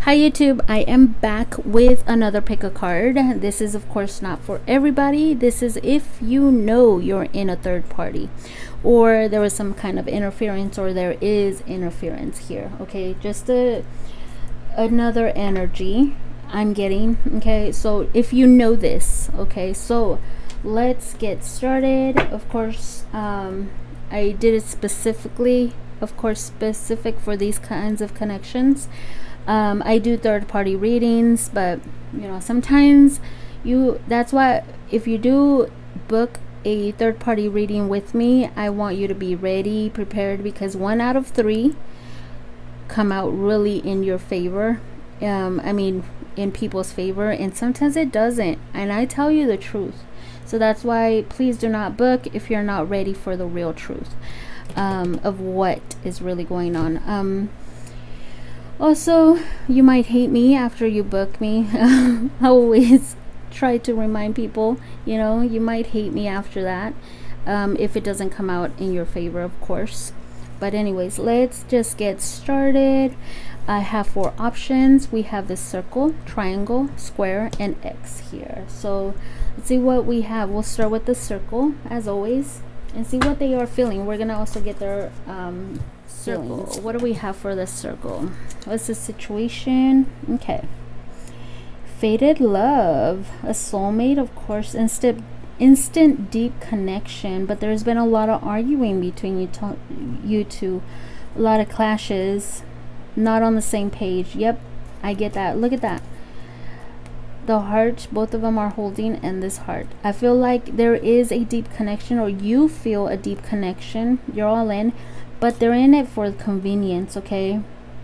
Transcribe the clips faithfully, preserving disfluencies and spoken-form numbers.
Hi YouTube, I am back with another pick a card. This is of course not for everybody. This is if you know you're in a third party or there was some kind of interference or there is interference here. Okay, just a another energy I'm getting. Okay, so if you know this, okay, so let's get started. Of course, um, I did it specifically, of course, specific for these kinds of connections. Um, I do third-party readings, but you know, sometimes you that's why if you do book a third-party reading with me, I want you to be ready, prepared, because one out of three come out really in your favor. um, I mean in people's favor, and sometimes it doesn't, and I tell you the truth. So that's why please do not book if you're not ready for the real truth um, of what is really going on. um, Also, you might hate me after you book me. I always try to remind people, you know, you might hate me after that um, if it doesn't come out in your favor, of course. But anyways, let's just get started. I have four options. We have the circle, triangle, square, and X here. So let's see what we have. We'll start with the circle, as always, and see what they are feeling. We're gonna also get their um, circle. What do we have for the circle? What's the situation? Okay. Faded love, a soulmate, of course, instant instant deep connection, but there's been a lot of arguing between you, to, you two, a lot of clashes, not on the same page. Yep, I get that. Look at that. The heart, both of them are holding, and this heart. I feel like there is a deep connection, or you feel a deep connection. You're all in, but they're in it for convenience, okay?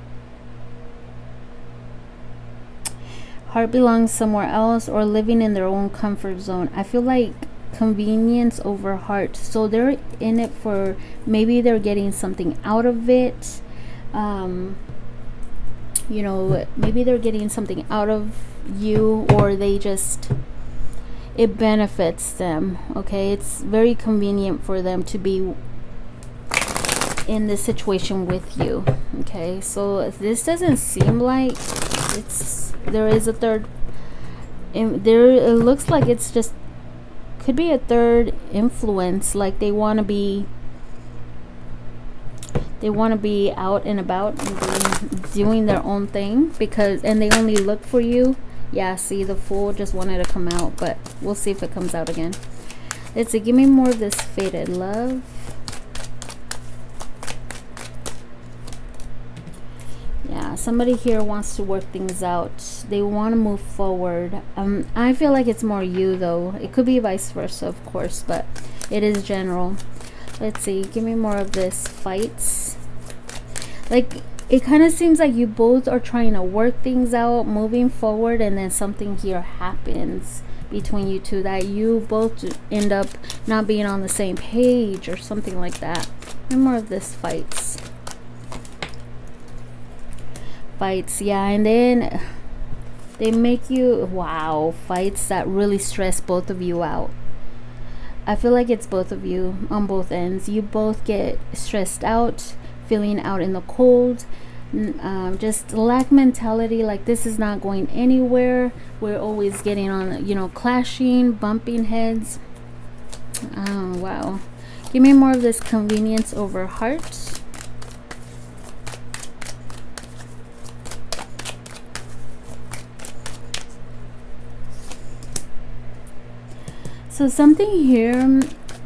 Heart belongs somewhere else or living in their own comfort zone. I feel like convenience over heart. So they're in it for, maybe they're getting something out of it. Um, you know, maybe they're getting something out of you, or they just, it benefits them, okay? It's very convenient for them to be in this situation with you, okay? So this doesn't seem like it's, there is a third in there. It looks like it's just could be a third influence, like they want to be they want to be out and about and doing, doing their own thing, because and they only look for you. Yeah, see, the Fool just wanted to come out, but we'll see if it comes out again. Let's see, give me more of this faded love. Yeah, somebody here wants to work things out. They want to move forward. um I feel like it's more you, though. It could be vice versa, of course, but it is general. Let's see, give me more of this fights. Like, it kind of seems like you both are trying to work things out, moving forward, and then something here happens between you two that you both end up not being on the same page or something like that. And more of this fights. Fights, yeah, and then they make you, wow, fights that really stress both of you out. I feel like it's both of you on both ends. You both get stressed out, feeling out in the cold, um, just lack mentality, like this is not going anywhere. We're always getting on, you know, clashing, bumping heads. Oh, wow. Give me more of this convenience over heart. So something here,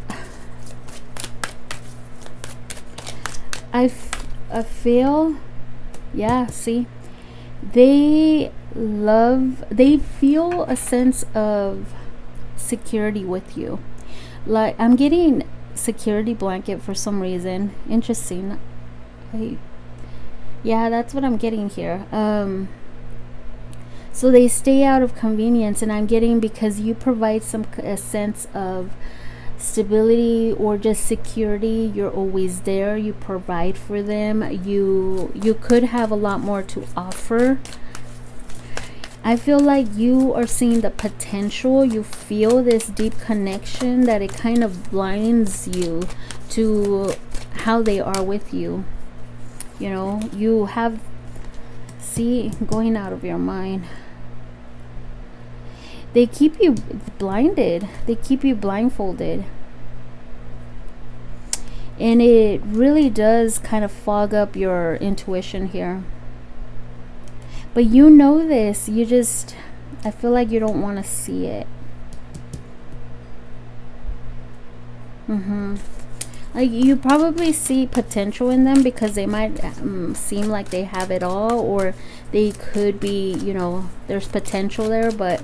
I, f I feel, yeah, see, they love, they feel a sense of security with you. Like, I'm getting security blanket for some reason. Interesting. I, yeah, that's what I'm getting here. Um... So they stay out of convenience, and I'm getting, because you provide some a sense of stability or just security. You're always there. You provide for them. You you could have a lot more to offer. I feel like you are seeing the potential. You feel this deep connection that it kind of blinds you to how they are with you. You know, you have see, going out of your mind. They keep you blinded. They keep you blindfolded. And it really does kind of fog up your intuition here. But you know this. You just, I feel like you don't want to see it. Mm-hmm. Like, you probably see potential in them because they might um, seem like they have it all, or they could be, you know, there's potential there, but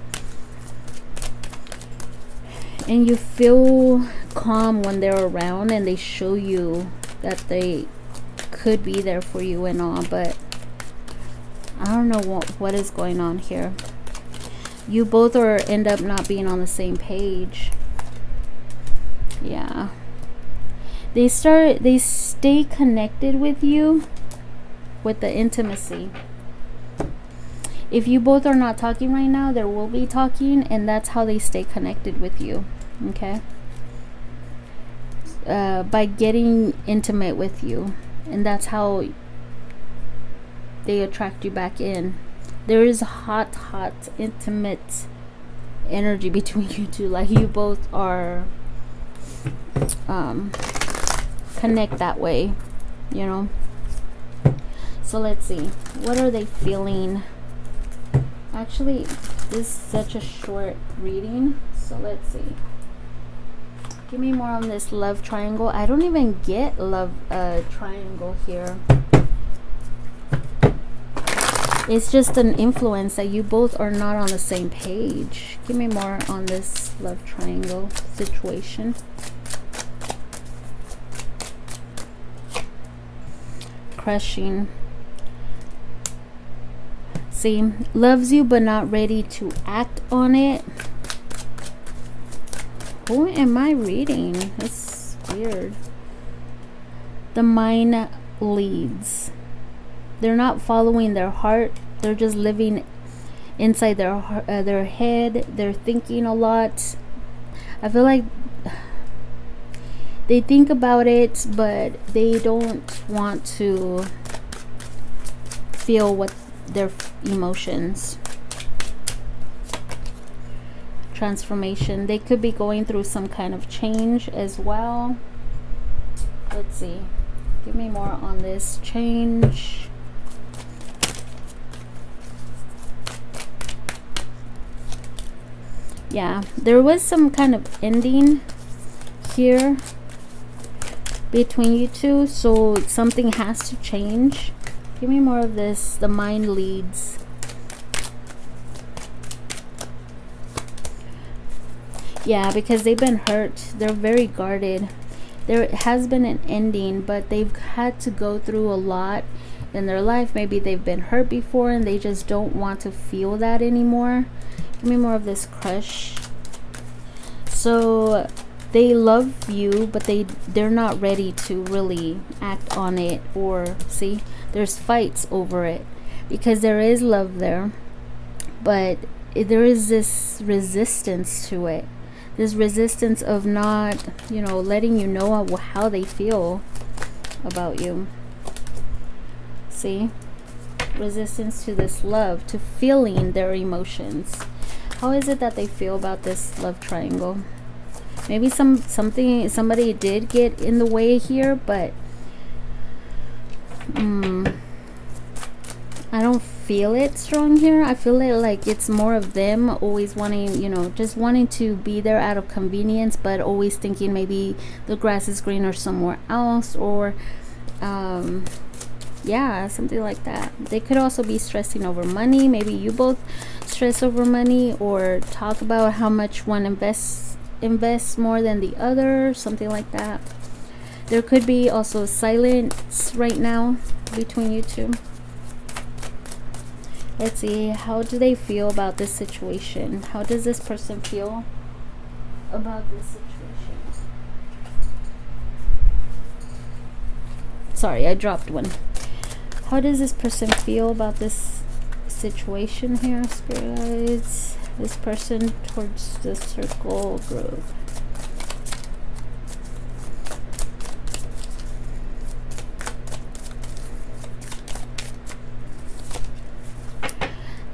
and you feel calm when they're around and they show you that they could be there for you and all, but I don't know what, what is going on here. You both are end up not being on the same page. Yeah. They start, they stay connected with you with the intimacy. If you both are not talking right now, there will be talking, and that's how they stay connected with you. Okay? Uh, by getting intimate with you. And that's how they attract you back in. There is hot, hot, intimate energy between you two. Like, you both are um, connect that way, you know. So let's see. What are they feeling? Actually, this is such a short reading. So let's see. Give me more on this love triangle. I don't even get love uh, triangle here. It's just an influence that you both are not on the same page. Give me more on this love triangle situation. Crushing. See, loves you but not ready to act on it. Who am I reading? That's weird. The mind leads. They're not following their heart. They're just living inside their uh, their head. They're thinking a lot. I feel like they think about it, but they don't want to feel what their emotions. Transformation. They could be going through some kind of change as well. Let's see. Give me more on this change. Yeah, there was some kind of ending here between you two, so something has to change. Give me more of this. The mind leads. Yeah, because they've been hurt. They're very guarded. There has been an ending, but they've had to go through a lot in their life. Maybe they've been hurt before and they just don't want to feel that anymore. Give me more of this crush. So they love you, but they they're not ready to really act on it. Or see, there's fights over it because there is love there, but there is this resistance to it. This resistance of not, you know, letting you know how, how they feel about you. See? Resistance to this love, to feeling their emotions. How is it that they feel about this love triangle? Maybe some something somebody did get in the way here, but um, I don't feel it strong here. I feel it like it's more of them always wanting, you know, just wanting to be there out of convenience, but always thinking maybe the grass is greener somewhere else, or um yeah, something like that. They could also be stressing over money. Maybe you both stress over money, or talk about how much one invests invests more than the other, something like that. There could be also silence right now between you two. Let's see, how do they feel about this situation? How does this person feel about this situation? Sorry, I dropped one. How does this person feel about this situation here, Spirit Guides? This person towards the circle group.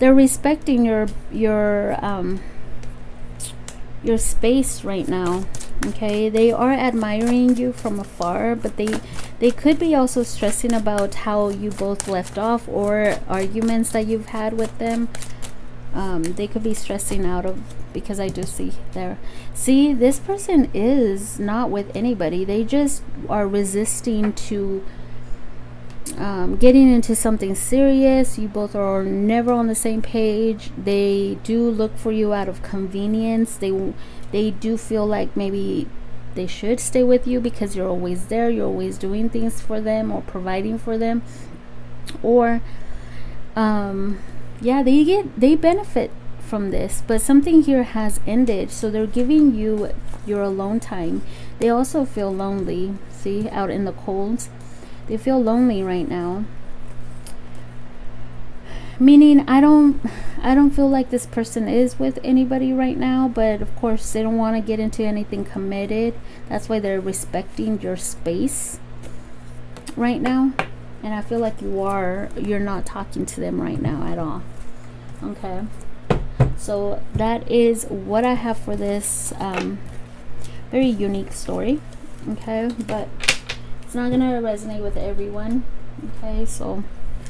they're respecting your your um your space right now. Okay, they are admiring you from afar, but they they could be also stressing about how you both left off, or arguments that you've had with them. Um, they could be stressing out of, because I do see there. See, this person is not with anybody. They just are resisting to um, getting into something serious. You both are never on the same page. They do look for you out of convenience. They they do feel like maybe they should stay with you because you're always there. You're always doing things for them or providing for them, or um yeah, they get they benefit from this, but something here has ended, so they're giving you your alone time. They also feel lonely. See, out in the cold, they feel lonely right now, meaning I don't I don't feel like this person is with anybody right now, but of course they don't want to get into anything committed. That's why they're respecting your space right now. And I feel like you are you're not talking to them right now at all. Okay, so that is what I have for this um, very unique story. Okay, but it's not gonna resonate with everyone. Okay, so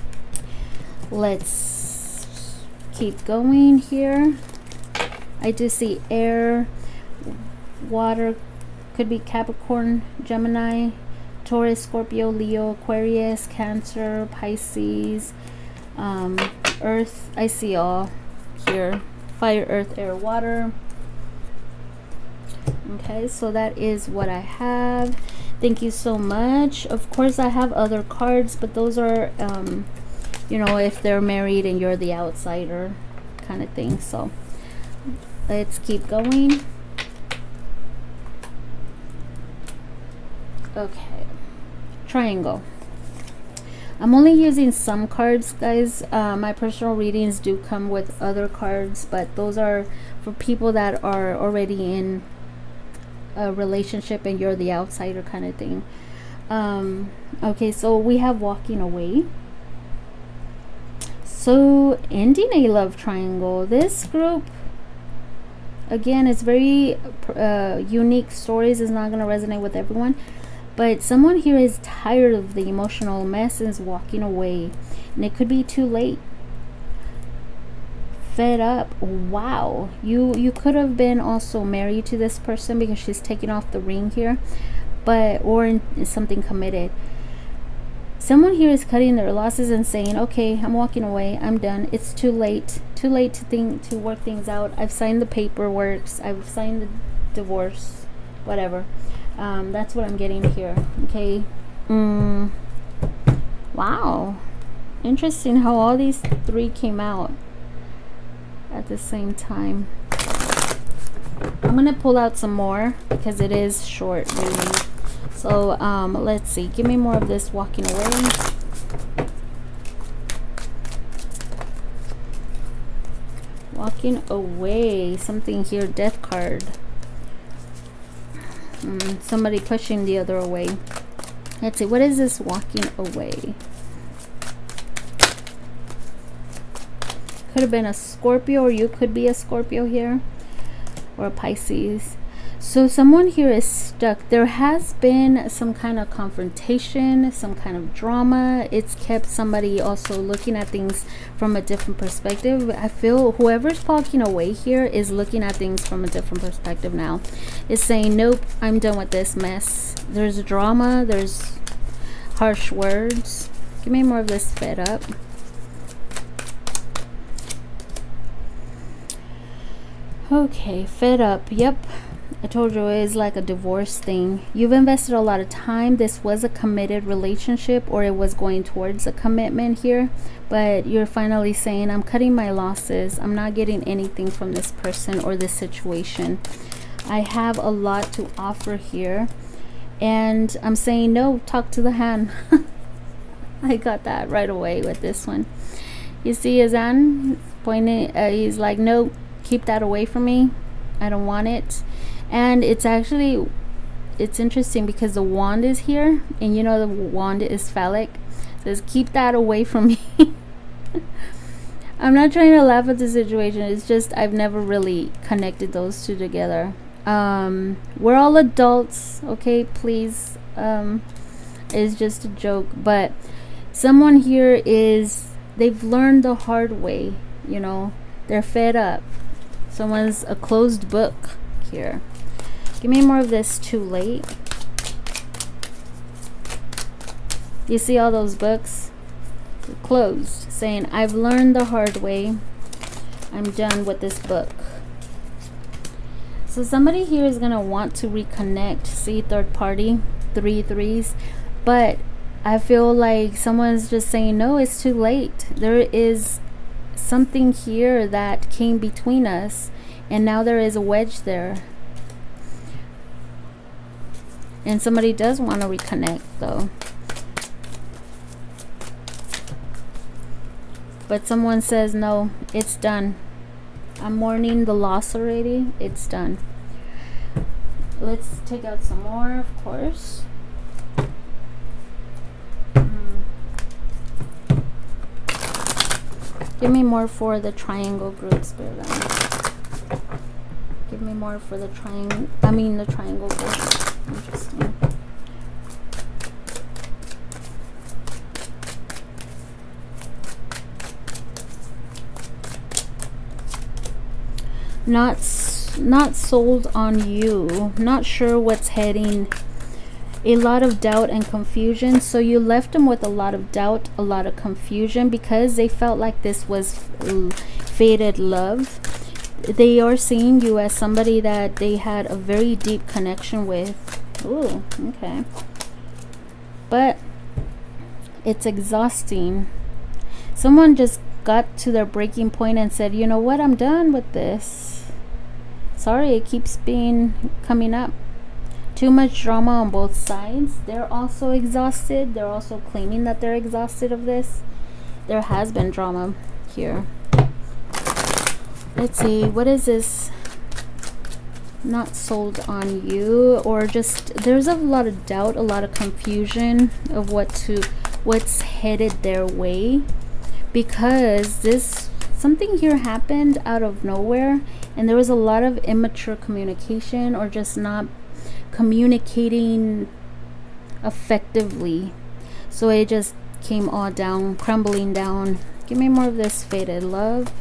let's keep going here. I do see air, water, could be Capricorn, Gemini, Taurus, Scorpio, Leo, Aquarius, Cancer, Pisces, um, Earth. I see all here. Fire, earth, air, water. Okay, so that is what I have. Thank you so much. Of course, I have other cards, but those are, um, you know, if they're married and you're the outsider kind of thing. So let's keep going. Okay, triangle. I'm only using some cards, guys. Uh, my personal readings do come with other cards, but those are for people that are already in a relationship and you're the outsider kind of thing. Um, okay, so we have walking away. So ending a love triangle. This group, again, it's very uh, unique stories. Is not going to resonate with everyone. But someone here is tired of the emotional mess and is walking away. And it could be too late. Fed up. Wow. You you could have been also married to this person because she's taking off the ring here. But, or in, in something committed. Someone here is cutting their losses and saying, okay, I'm walking away. I'm done. It's too late. Too late to think, to work things out. I've signed the paperwork. I've signed the divorce. Whatever. Um, that's what I'm getting here. Okay. Mm. Wow. Interesting how all these three came out at the same time. I'm gonna pull out some more because it is short reading. So um, let's see. Give me more of this walking away. Walking away. Something here. Death card. Mm, somebody pushing the other way. Let's see, what is this walking away? Could have been a Scorpio, or you could be a Scorpio here, or a Pisces. So someone here is stuck. There has been some kind of confrontation, some kind of drama. It's kept somebody also looking at things from a different perspective. I feel whoever's walking away here is looking at things from a different perspective now. It's saying, nope, I'm done with this mess. There's drama, there's harsh words. Give me more of this. Fed up. Okay, fed up. Yep. I told you it is like a divorce thing. You've invested a lot of time. This was a committed relationship, or it was going towards a commitment here. But you're finally saying, I'm cutting my losses. I'm not getting anything from this person or this situation. I have a lot to offer here. And I'm saying, no, talk to the hand. I got that right away with this one. You see his hand pointing. Uh, he's like, no, keep that away from me. I don't want it. And it's actually, it's interesting because the wand is here, and you know the wand is phallic. It says keep that away from me. I'm not trying to laugh at the situation. It's just I've never really connected those two together. Um, we're all adults, okay? Please. Um, it's just a joke. But someone here is, they've learned the hard way, you know? They're fed up. Someone's a closed book here. Give me more of this. Too late. You see all those books? They're closed. Saying, I've learned the hard way. I'm done with this book. So somebody here is going to want to reconnect. See, third party, three threes. But I feel like someone's just saying, no, it's too late. There is something here that came between us. And now there is a wedge there. And somebody does want to reconnect, though. But someone says, no, it's done. I'm mourning the loss already. It's done. Let's take out some more, of course. Mm. Give me more for the triangle group, Spirit Guide. Give me more for the triangle. I mean, the triangle group. Interesting. Not not sold on you, not sure what's heading, a lot of doubt and confusion. So you left them with a lot of doubt, a lot of confusion, because they felt like this was fated love. They are seeing you as somebody that they had a very deep connection with. Ooh, okay. But it's exhausting. Someone just got to their breaking point and said, you know what, I'm done with this. Sorry, it keeps being coming up. Too much drama on both sides. They're also exhausted. They're also claiming that they're exhausted of this. There has been drama here. Let's see, what is this? Not sold on you, or just there's a lot of doubt, a lot of confusion of what to what's headed their way, because this something here happened out of nowhere, and there was a lot of immature communication, or just not communicating effectively. So it just came all down, crumbling down. Give me more of this fated love.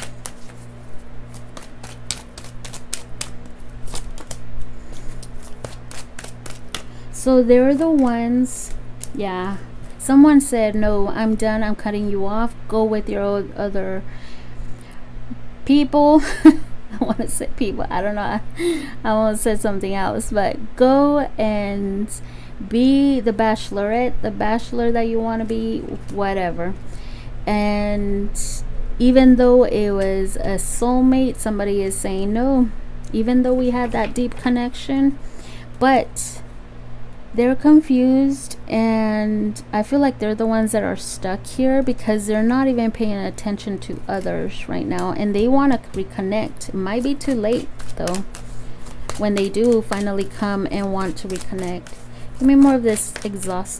So they're the ones, yeah. Someone said, no, I'm done. I'm cutting you off. Go with your old other people. I want to say people. I don't know. I, I want to say something else. But go and be the bachelorette, the bachelor that you want to be, whatever. And even though it was a soulmate, somebody is saying no. Even though we had that deep connection. But they're confused, and I feel like they're the ones that are stuck here, because they're not even paying attention to others right now, and they want to reconnect. It might be too late though when they do finally come and want to reconnect. Give me more of this exhaust.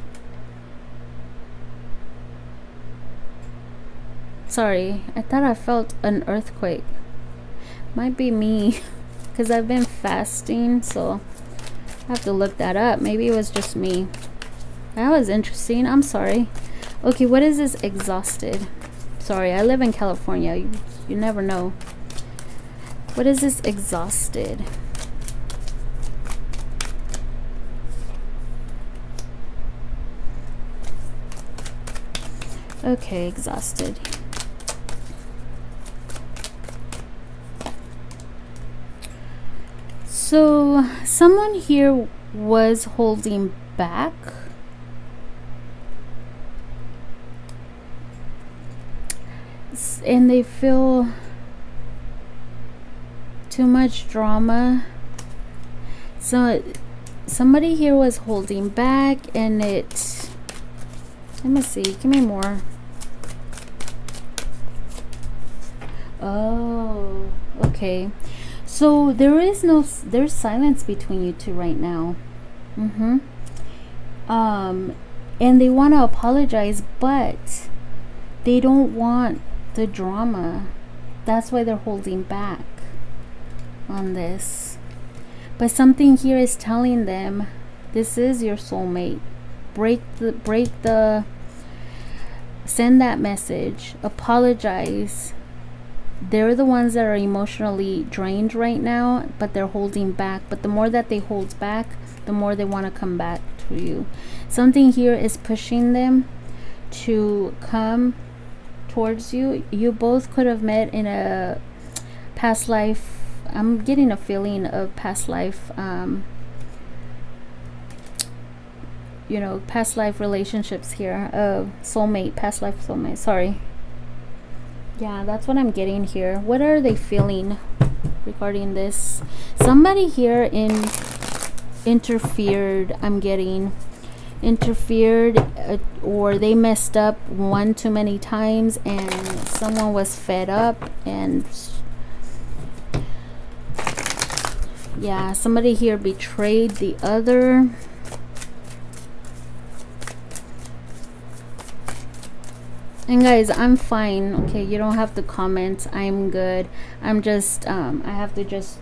Sorry, I thought I felt an earthquake. Might be me because I've been fasting, so I have to look that up. Maybe it was just me. That was interesting. I'm sorry. Okay, what is this exhausted? Sorry, I live in California. You, you never know. What is this exhausted? Okay, exhausted. So someone here was holding back. And they feel too much drama. So somebody here was holding back, and it, let me see, give me more. Oh, okay. So there is no, there's silence between you two right now. Mm-hmm. Um, and they want to apologize, but they don't want the drama. That's why they're holding back on this. But something here is telling them this is your soulmate. Break the break the send that message. Apologize. They're the ones that are emotionally drained right now, but they're holding back. But the more that they hold back, the more they want to come back to you. Something here is pushing them to come towards you. You both could have met in a past life. I'm getting a feeling of past life, um, you know, past life relationships here. Uh, soulmate, past life soulmate, sorry. Yeah, that's what I'm getting here. What are they feeling regarding this? Somebody here in interfered, I'm getting interfered, uh, or they messed up one too many times and someone was fed up, and yeah, somebody here betrayed the other. And guys, I'm fine, okay? You don't have to comment. I'm good. I'm just um I have to just,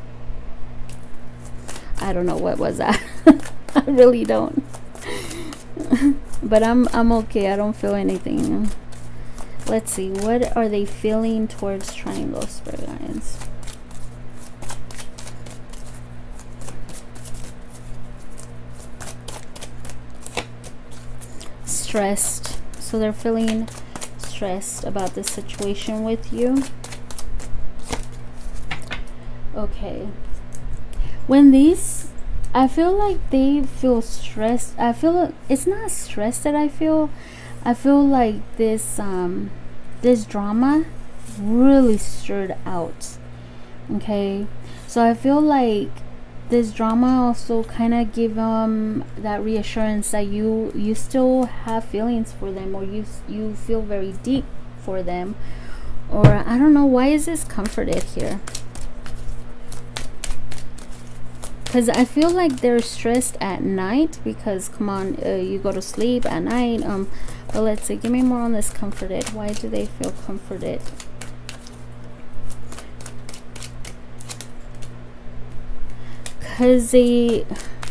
I don't know, what was that? I really don't. But I'm I'm okay. I don't feel anything. Let's see, what are they feeling towards Triangle Spirit Guides? Stressed. So they're feeling stressed about the situation with you. Okay. When these, I feel like they feel stressed. I feel it's not stress that I feel. I feel like this um this drama really stirred out. Okay. So I feel like this drama also kind of give them that reassurance that you you still have feelings for them, or you you feel very deep for them, or I don't know, why is this comforted here? Because I feel like they're stressed at night, because come on, uh, you go to sleep at night. Um but let's see, give me more on this comforted. Why do they feel comforted? Because they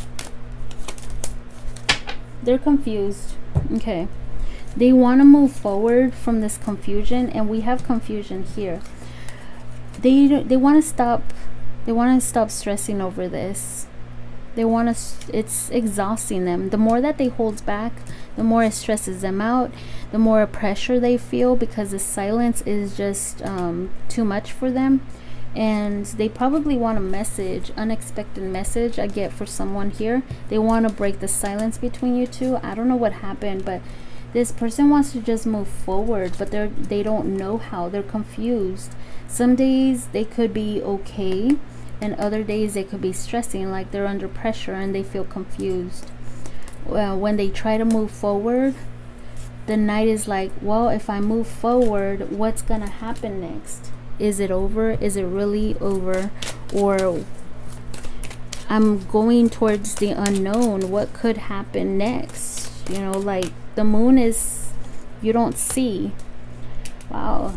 they're confused. Okay, they want to move forward from this confusion, and we have confusion here. They they want to stop. They want to stop stressing over this. They want to. It's exhausting them. The more that they hold back, the more it stresses them out. The more pressure they feel, because the silence is just um, too much for them. And they probably want a message, unexpected message I get for someone here. They want to break the silence between you two. I don't know what happened, but this person wants to just move forward, but they're they don't know how. They're confused. Some days they could be okay, and other days they could be stressing, like they're under pressure and they feel confused. Well, when they try to move forward, the knight is like, well, if I move forward, what's gonna happen next? Is it over? Is it really over? Or I'm going towards the unknown. What could happen next? You know, like the moon is, you don't see. Wow.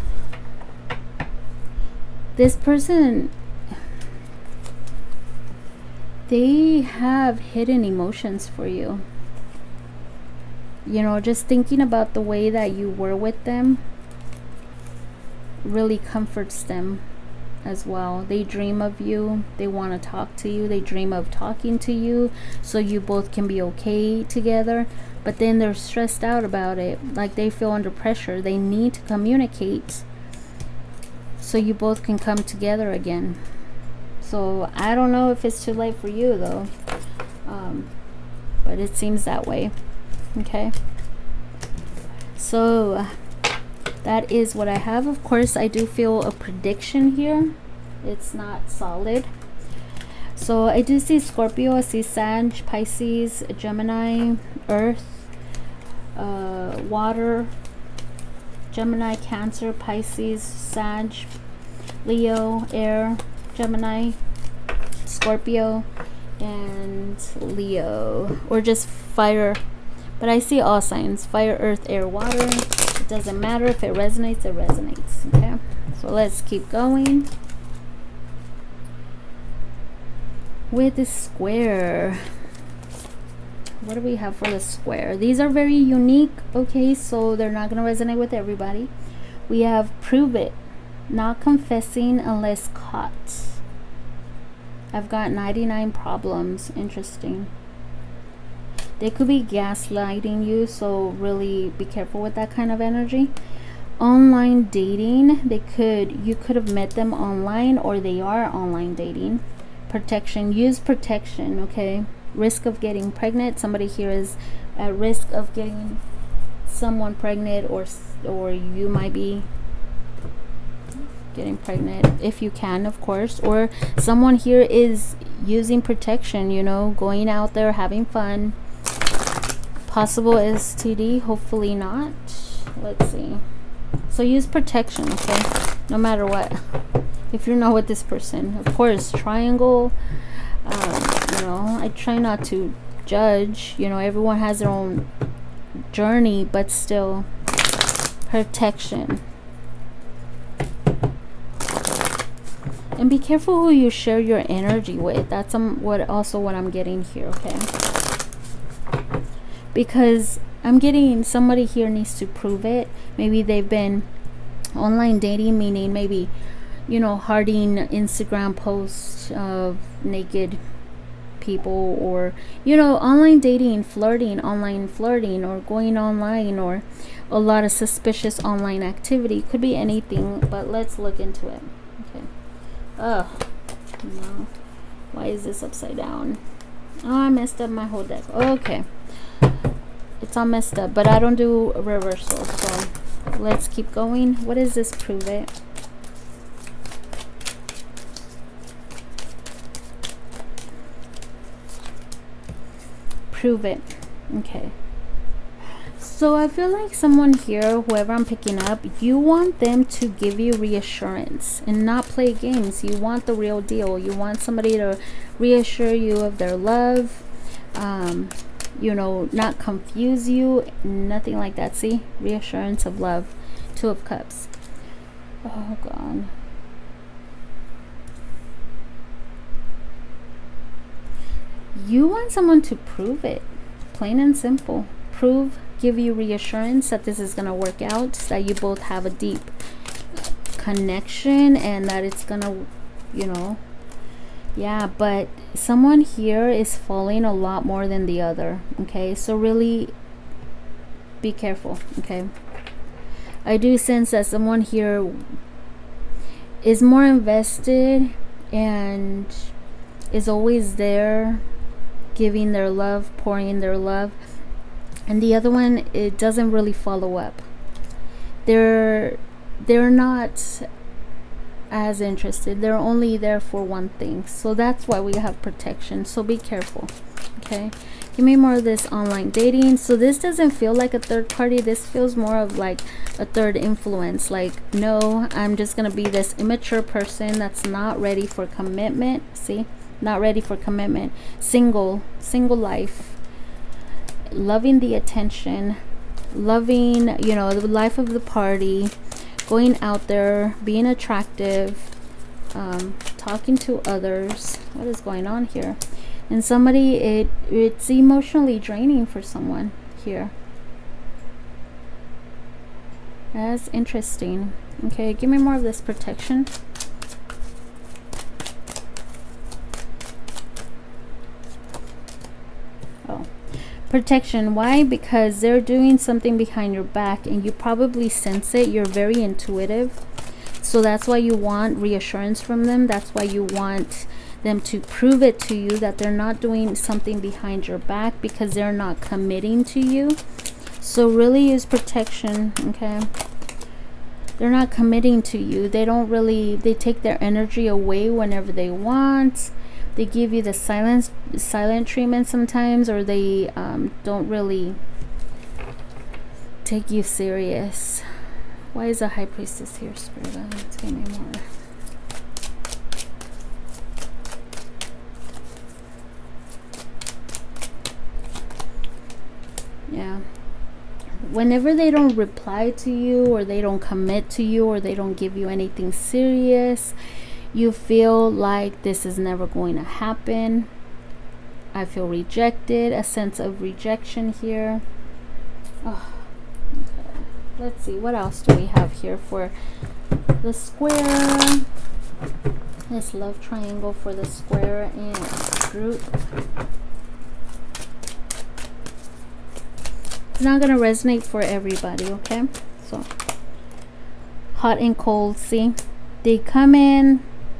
This person, they have hidden emotions for you. You know, just thinking about the way that you were with them really comforts them as well. They dream of you. They want to talk to you. They dream of talking to you so you both can be okay together. But then they're stressed out about it. Like they feel under pressure. They need to communicate so you both can come together again. So I don't know if it's too late for you though. Um, but it seems that way. Okay. So that is what I have. Of course, I do feel a prediction here. It's not solid. So I do see Scorpio, I see Sag, Pisces, Gemini, Earth, uh, Water, Gemini, Cancer, Pisces, Sag, Leo, Air, Gemini, Scorpio, and Leo. Or just fire. But I see all signs. Fire, Earth, Air, Water. It doesn't matter if it resonates, it resonates. Okay, so let's keep going with the square. What do we have for the square? These are very unique, okay, so they're not going to resonate with everybody. We have prove it, not confessing unless caught. I've got ninety-nine problems. Interesting. They could be gaslighting you, so really be careful with that kind of energy. Online dating, they could, you could have met them online, or they are online dating. Protection, use protection, okay. Risk of getting pregnant, somebody here is at risk of getting someone pregnant, or or you might be getting pregnant if you can, of course. Or someone here is using protection, you know, going out there having fun. Possible S T D, hopefully not. Let's see. So use protection, okay, no matter what. If you're not with this person, of course, triangle. Um, you know, I try not to judge, you know, everyone has their own journey, but still, protection. And be careful who you share your energy with. That's um, what also what I'm getting here, okay? Because I'm getting somebody here needs to prove it. Maybe they've been online dating, meaning maybe, you know, hearting Instagram posts of naked people, or, you know, online dating, flirting, online flirting, or going online, or a lot of suspicious online activity. Could be anything, but let's look into it. Okay. Oh, no. Why is this upside down? Oh, I messed up my whole deck. Okay. It's all messed up, but I don't do reversal, so let's keep going. What is this? Prove it. Prove it. Okay, so I feel like someone here, whoever I'm picking up, you want them to give you reassurance and not play games. You want the real deal. You want somebody to reassure you of their love, um you know, not confuse you, nothing like that. See, reassurance of love. Two of Cups. Oh God. You want someone to prove it, plain and simple. Prove, give you reassurance that this is gonna work out, that you both have a deep connection, and that it's gonna, you know, yeah. But someone here is falling a lot more than the other, okay? So really be careful, okay? I do sense that someone here is more invested and is always there, giving their love, pouring their love, and the other one, it doesn't really follow up. They're they're not as interested. They're only there for one thing. So that's why we have protection. So be careful, okay? Give me more of this online dating. So this doesn't feel like a third party. This feels more of like a third influence. Like, no, I'm just gonna be this immature person that's not ready for commitment. See, not ready for commitment. Single, single life, loving the attention, loving, you know, the life of the party, going out there, being attractive, um, talking to others. What is going on here? And somebody, it it's emotionally draining for someone here. That's interesting. Okay, give me more of this protection. Oh, protection. Why? Because they're doing something behind your back and you probably sense it. You're very intuitive, so that's why you want reassurance from them. That's why you want them to prove it to you that they're not doing something behind your back, because they're not committing to you. So really use protection, okay? They're not committing to you. They don't really, they take their energy away whenever they want. They give you the silence silent treatment sometimes, or they um, don't really take you serious. Why is a High Priestess here, Spirit? Let's give me more. Yeah, whenever they don't reply to you, or they don't commit to you, or they don't give you anything serious, you feel like this is never going to happen. I feel rejected, a sense of rejection here. Oh, okay. Let's see, what else do we have here for the square? This love triangle for the square and group. It's not going to resonate for everybody, okay? So, hot and cold, see? They come in,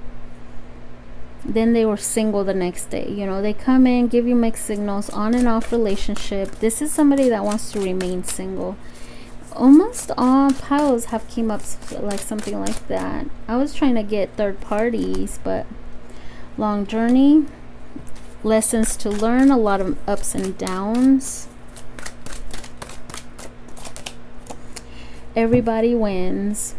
then they were single the next day. You know, they come in, give you mixed signals, on and off relationship. This is somebody that wants to remain single. Almost all piles have came up like something like that. I was trying to get third parties, but long journey, lessons to learn, a lot of ups and downs. Everybody wins.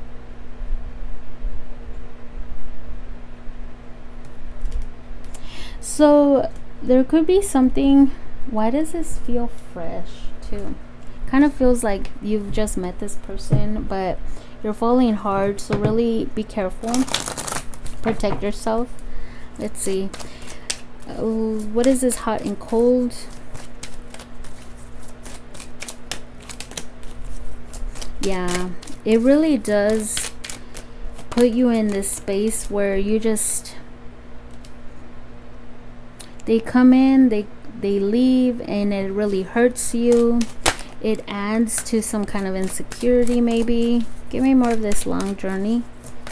So there could be something. Why does this feel fresh too? Kind of feels like you've just met this person, but you're falling hard, so really be careful, protect yourself. Let's see, uh, what is this hot and cold? Yeah, it really does put you in this space where you just, they come in, they they leave, and it really hurts you. It adds to some kind of insecurity, maybe. Give me more of this long journey.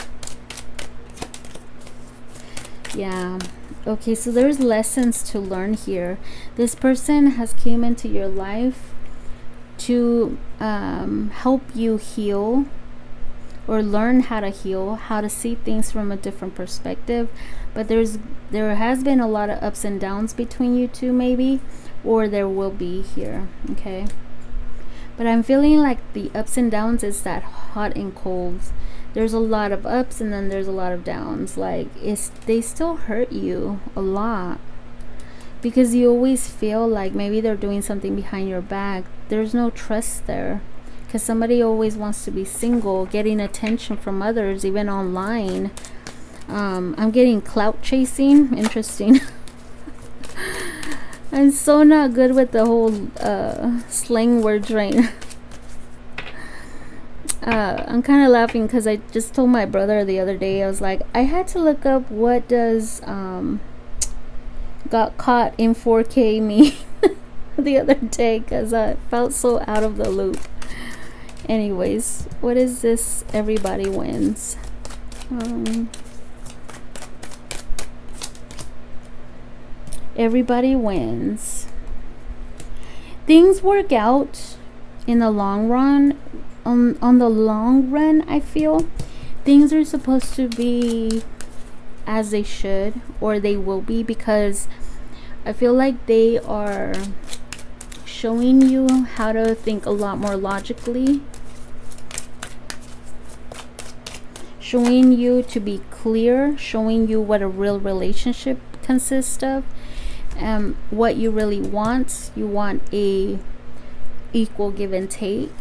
Yeah. Okay, so there's lessons to learn here. This person has came into your life to um, help you heal, or learn how to heal, how to see things from a different perspective. But there's there has been a lot of ups and downs between you two, maybe, or there will be here. Okay. But I'm feeling like the ups and downs is that hot and cold. There's a lot of ups and then there's a lot of downs. Like, it's, they still hurt you a lot. Because you always feel like maybe they're doing something behind your back. There's no trust there. Because somebody always wants to be single, getting attention from others, even online. Um, I'm getting clout chasing. Interesting. I'm so not good with the whole uh, slang words right now. uh, I'm kind of laughing because I just told my brother the other day, I was like, I had to look up what does um, got caught in four K mean the other day, because I felt so out of the loop. Anyways, what is this? Everybody wins. Um, everybody wins. Things work out in the long run. On, on the long run, I feel things are supposed to be as they should, or they will be, because I feel like they are showing you how to think a lot more logically, showing you to be clear, showing you what a real relationship consists of, um, what you really want. You want a equal give and take.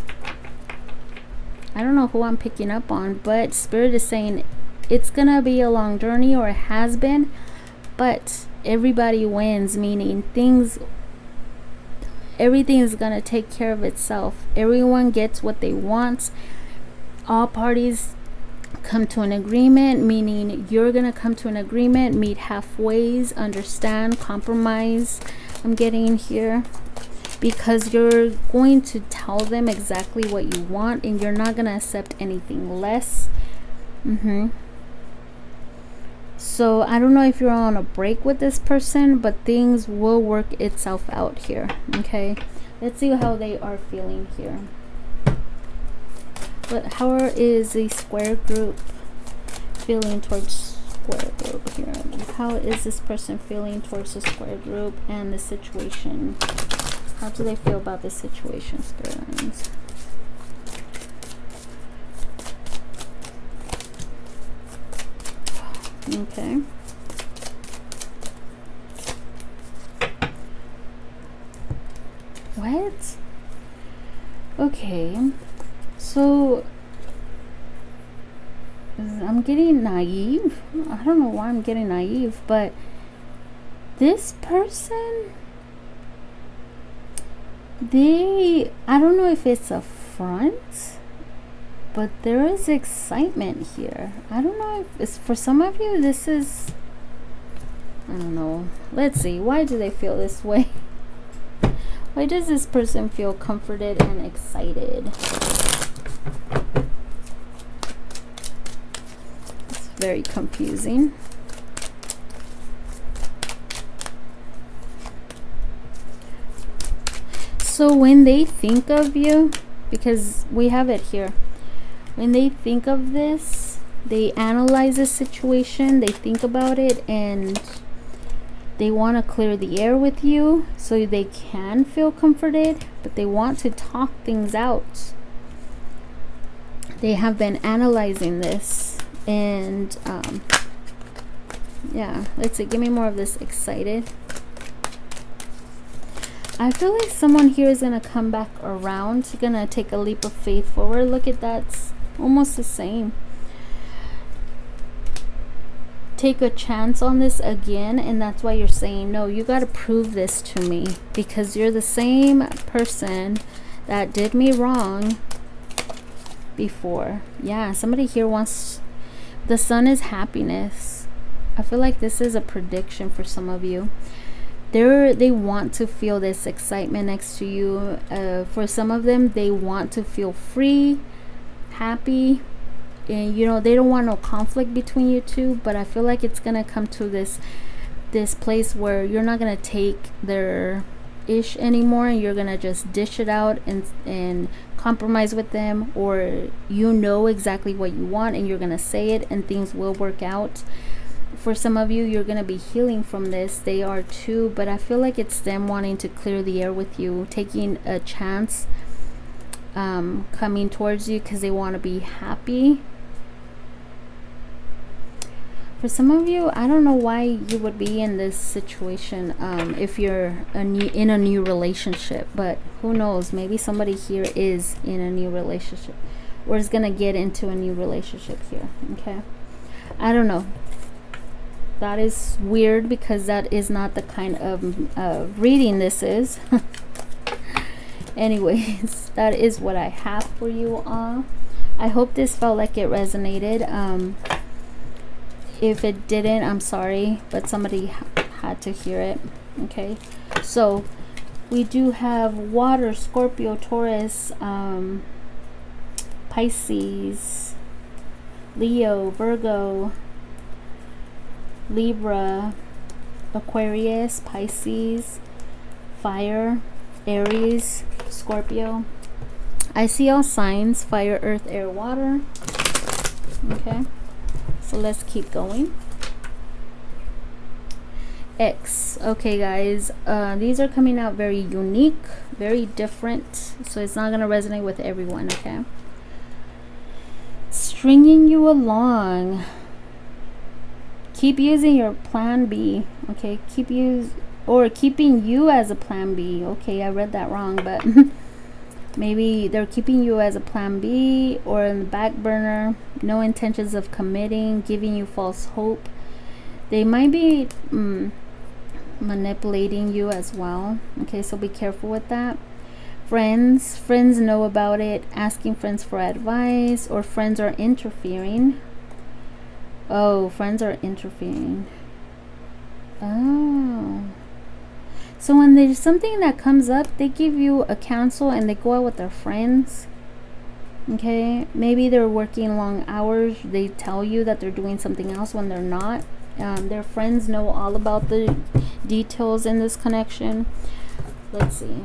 I don't know who I'm picking up on, but Spirit is saying it's gonna be a long journey, or it has been, but everybody wins, meaning things, everything is gonna take care of itself. Everyone gets what they want. All parties come to an agreement, meaning you're gonna come to an agreement, meet halfway, understand, compromise. I'm getting here, because you're going to tell them exactly what you want, and you're not gonna accept anything less. Mm-hmm. So I don't know if you're on a break with this person, but things will work itself out here. Okay, let's see how they are feeling here. But how is the square group feeling towards square group here? How is this person feeling towards the square group and the situation? How do they feel about the situation, Spirit? Okay. What? Okay, so I'm getting naive. I don't know why I'm getting naive, but this person, they, I don't know if it's a front, but there is excitement here. I don't know if it's for some of you. This is, I don't know. Let's see. Why do they feel this way? Why does this person feel comforted and excited? It's very confusing. So when they think of you, because we have it here, when they think of this, they analyze the situation, they think about it, and they want to clear the air with you so they can feel comforted, but they want to talk things out. They have been analyzing this, and um, yeah, let's see, give me more of this excited. I feel like someone here is going to come back around, going to take a leap of faith forward. Look at that, it's almost the same. Take a chance on this again, and that's why you're saying, no, you got to prove this to me, because you're the same person that did me wrong before. Yeah, somebody here wants, the sun is happiness. I feel like this is a prediction for some of you. They're, they want to feel this excitement next to you. Uh, for some of them, they want to feel free, happy, and you know, they don't want no conflict between you two. But I feel like it's gonna come to this this place where you're not gonna take their ish anymore, and you're gonna just dish it out and and compromise with them, or you know exactly what you want and you're gonna say it, and things will work out. For some of you, you're gonna be healing from this. They are too, but I feel like it's them wanting to clear the air with you, taking a chance, um, coming towards you because they want to be happy. For some of you, I don't know why you would be in this situation um, if you're a new, in a new relationship, but who knows, maybe somebody here is in a new relationship or is gonna get into a new relationship here. Okay, I don't know. That is weird because that is not the kind of uh, reading this is. Anyways, that is what I have for you all. I hope this felt like it resonated. Um, if it didn't, I'm sorry, but somebody ha had to hear it. Okay, so we do have water, Scorpio, Taurus, um, Pisces, Leo, Virgo, Libra, Aquarius, Pisces, Fire, Aries, Scorpio. I see all signs: fire, earth, air, water. Okay, so let's keep going. X. Okay guys, uh, these are coming out very unique, very different, so it's not going to resonate with everyone. Okay, stringing you along. Keep using your plan B. Okay, keep use or keeping you as a plan B. Okay, I read that wrong, but maybe they're keeping you as a plan B or in the back burner. No intentions of committing, giving you false hope. They might be mm, manipulating you as well. Okay, so be careful with that. Friends, friends know about it, asking friends for advice, or friends are interfering. Oh, friends are interfering. Oh. So when there's something that comes up, they give you a counsel and they go out with their friends. Okay, maybe they're working long hours. They tell you that they're doing something else when they're not. Um, their friends know all about the details in this connection. Let's see.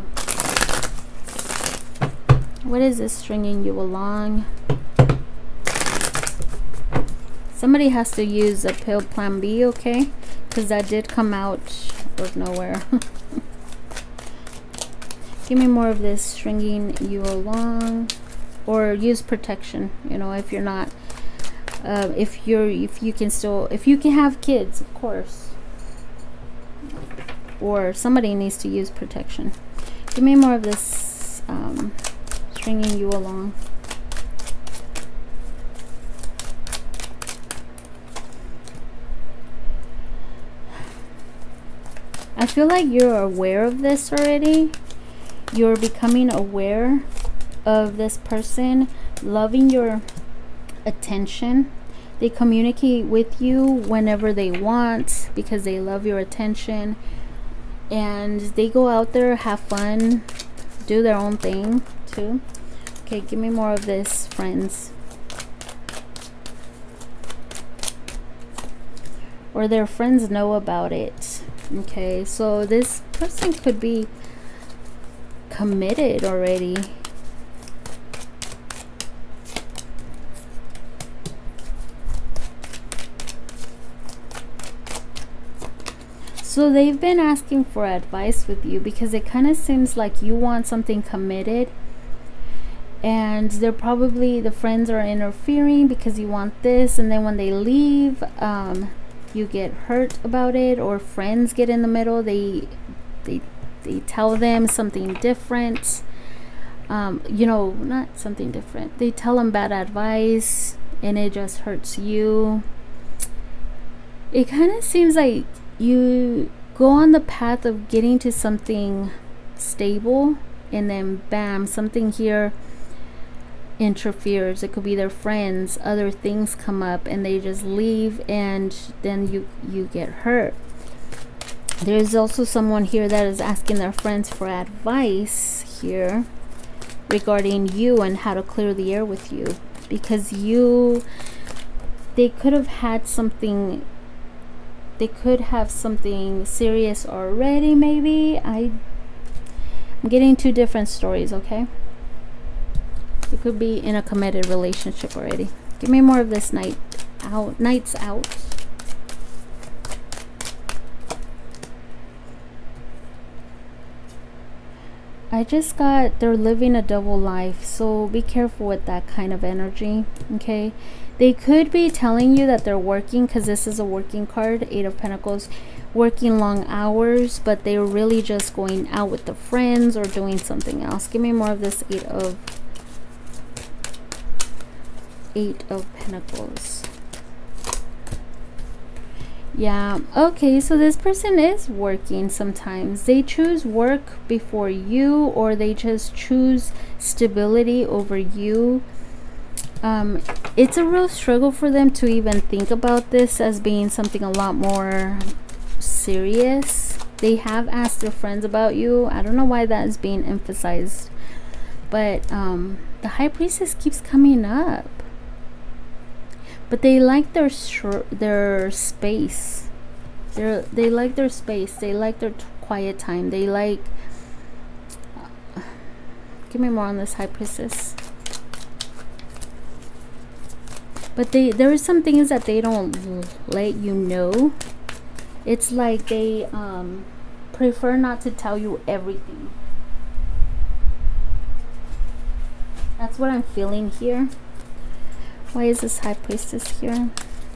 What is this stringing you along? Somebody has to use a pill plan B, okay? Because that did come out of nowhere. Give me more of this stringing you along, or use protection. You know, if you're not, uh, if you're, if you can still, if you can have kids, of course. Or somebody needs to use protection. Give me more of this um, stringing you along. I feel like you're aware of this already. You're becoming aware of this person loving your attention. They communicate with you whenever they want because they love your attention, and they go out there, have fun, do their own thing too. Okay, give me more of this, friends. Or their friends know about it. Okay, so this person could be committed already. So they've been asking for advice with you because it kind of seems like you want something committed, and they're probably, the friends are interfering because you want this, and then when they leave, um, you get hurt about it, or friends get in the middle. They they they tell them something different. Um, you know, not something different. They tell them bad advice, and it just hurts you. It kind of seems like you go on the path of getting to something stable, and then bam, something here interferes. It could be their friends, other things come up, and they just leave, and then you you get hurt. There's also someone here that is asking their friends for advice here regarding you and how to clear the air with you, because you they could have had something they could have something serious already. Maybe I I'm getting two different stories. Okay, you could be in a committed relationship already. Give me more of this night out nights out. I just got they're living a double life, so be careful with that kind of energy. Okay, they could be telling you that they're working, because this is a working card, Eight of Pentacles, working long hours, but they're really just going out with the friends or doing something else. Give me more of this eight of eight of Pentacles. Yeah, okay, so this person is working sometimes. They choose work before you, or they just choose stability over you. Um, it's a real struggle for them to even think about this as being something a lot more serious. They have asked their friends about you. I don't know why that is being emphasized, but um, the High Priestess keeps coming up. But they like their their space. They they like their space. They like their quiet time. They like. Uh, give me more on this High Priestess. But they there are some things that they don't let you know. It's like they um, prefer not to tell you everything. That's what I'm feeling here. Why is this High Priestess here?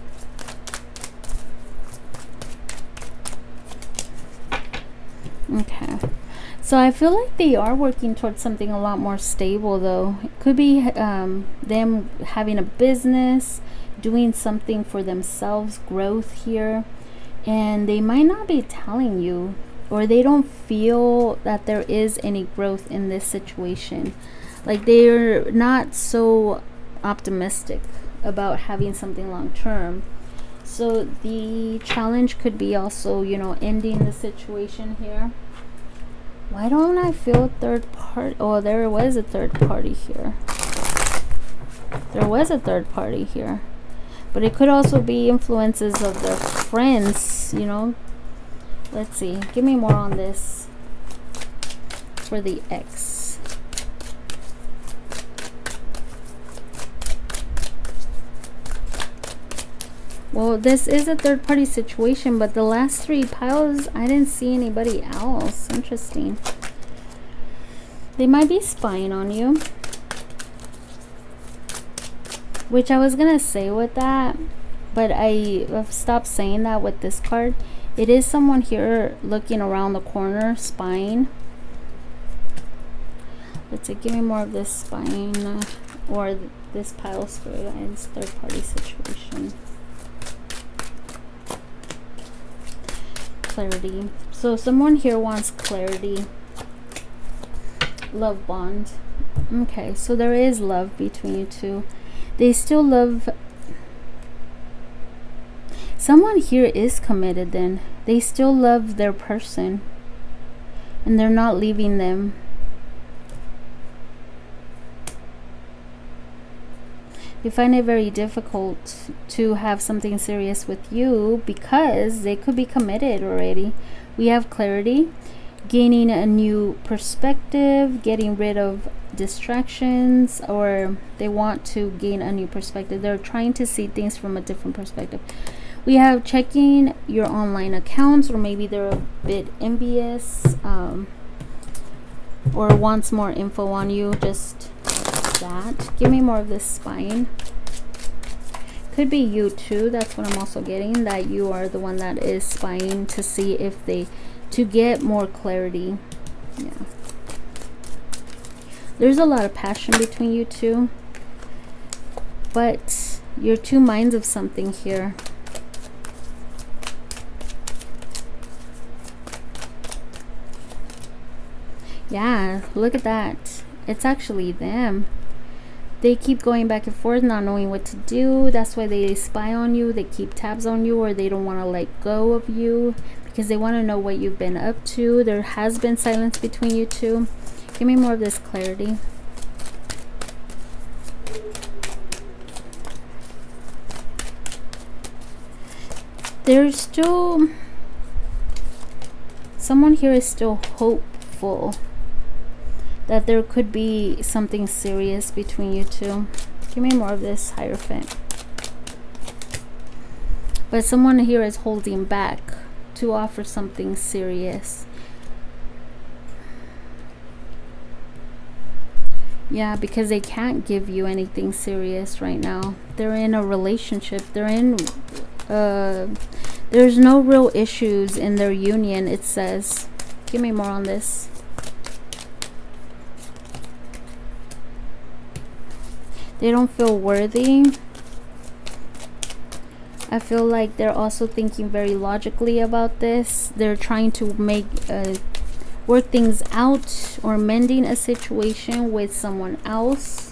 Okay. So I feel like they are working towards something a lot more stable, though. It could be um, them having a business, doing something for themselves, growth here. And they might not be telling you, or they don't feel that there is any growth in this situation. Like they're not so optimistic about having something long term. So the challenge could be also, you know, ending the situation here. Why don't I feel a third party? Oh, there was a third party here. There was a third party here. But it could also be influences of their friends, you know. Let's see. Give me more on this for the ex. Well, this is a third party situation, but the last three piles, I didn't see anybody else. Interesting. They might be spying on you. Which I was going to say with that, but I have stopped saying that with this card. It is someone here looking around the corner, spying. Let's see, give me more of this spine uh, or th this pile of spirit guides, third party situation. Clarity. So someone here wants clarity. Love bond. Okay, so there is love between you two. They still love. Someone here is committed then. They still love their person. And they're not leaving them. They find it very difficult to have something serious with you because they could be committed already. We have clarity, gaining a new perspective, getting rid of distractions, or they want to gain a new perspective. They're trying to see things from a different perspective. We have checking your online accounts, or maybe they're a bit envious um, or wants more info on you. Just that. Give me more of this spine. Could be you too. That's what I'm also getting, that you are the one that is spying to see if they, to get more clarity. Yeah, there's a lot of passion between you two, but you're two minds of something here. Yeah, look at that. It's actually them. They keep going back and forth, not knowing what to do. That's why they spy on you. They keep tabs on you, or they don't want to let go of you because they want to know what you've been up to. There has been silence between you two. Give me more of this clarity. There's still... someone here is still hopeful that there could be something serious between you two. Give me more of this Hierophant. But someone here is holding back to offer something serious. Yeah, because they can't give you anything serious right now. They're in a relationship. They're in... Uh, there's no real issues in their union, it says. Give me more on this. They don't feel worthy. I feel like they're also thinking very logically about this. They're trying to make uh, work things out or mending a situation with someone else.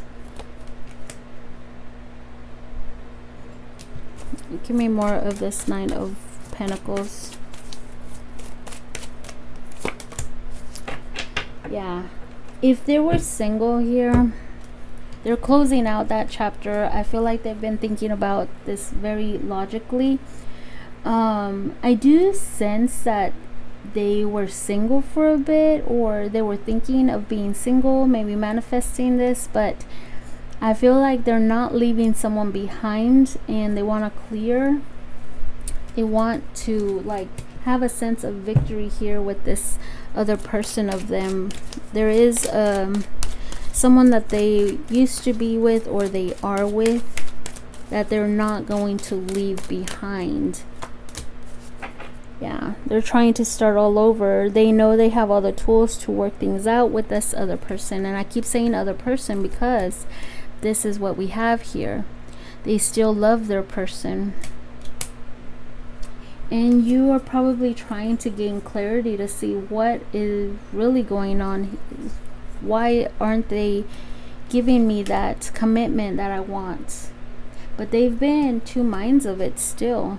Give me more of this Nine of Pentacles. Yeah, if they were single here, they're closing out that chapter. I feel like they've been thinking about this very logically. Um, I do sense that they were single for a bit, or they were thinking of being single, maybe manifesting this, but I feel like they're not leaving someone behind, and they want to clear. They want to like have a sense of victory here with this other person of them. There is um someone that they used to be with, or they are with, that they're not going to leave behind. Yeah, they're trying to start all over. They know they have all the tools to work things out with this other person, and I keep saying other person because this is what we have here. They still love their person, and you are probably trying to gain clarity to see what is really going on. Why aren't they giving me that commitment that I want? But they've been two minds of it still.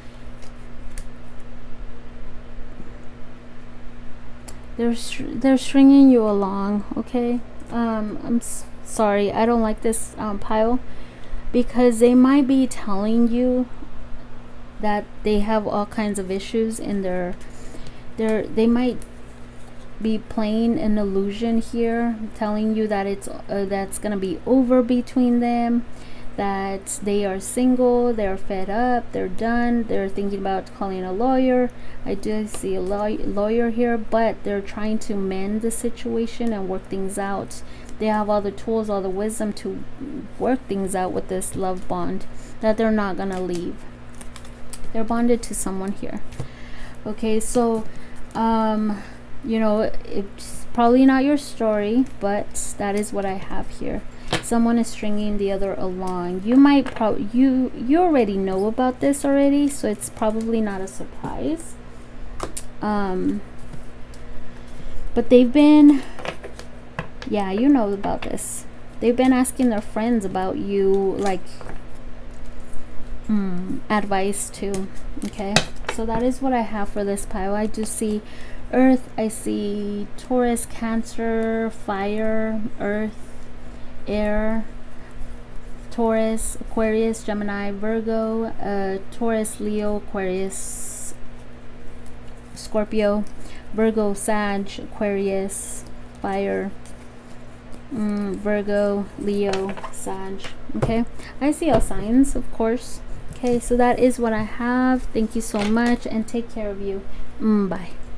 They're they're stringing you along, okay? Um, I'm s sorry, I don't like this um, pile, because they might be telling you that they have all kinds of issues in their their they might be playing an illusion here, telling you that it's uh, that's gonna be over between them, that they are single, they're fed up, they're done, they're thinking about calling a lawyer. I do see a law lawyer here, but they're trying to mend the situation and work things out. They have all the tools, all the wisdom to work things out with this love bond, that they're not gonna leave. They're bonded to someone here. Okay, so um you know, it's probably not your story, but that is what I have here. Someone is stringing the other along. You might probably you you already know about this already, so it's probably not a surprise. Um but they've been, yeah, you know about this. They've been asking their friends about you, like mm, advice too. Okay, so that is what I have for this pile. I just see Earth, I see Taurus, Cancer, fire, Earth, air, Taurus, Aquarius, Gemini, Virgo, uh, Taurus, Leo, Aquarius, Scorpio, Virgo, Sag, Aquarius, fire, mm, Virgo, Leo, Sag. Okay, I see all signs, of course. Okay, so that is what I have. Thank you so much and take care of you. Mm, bye.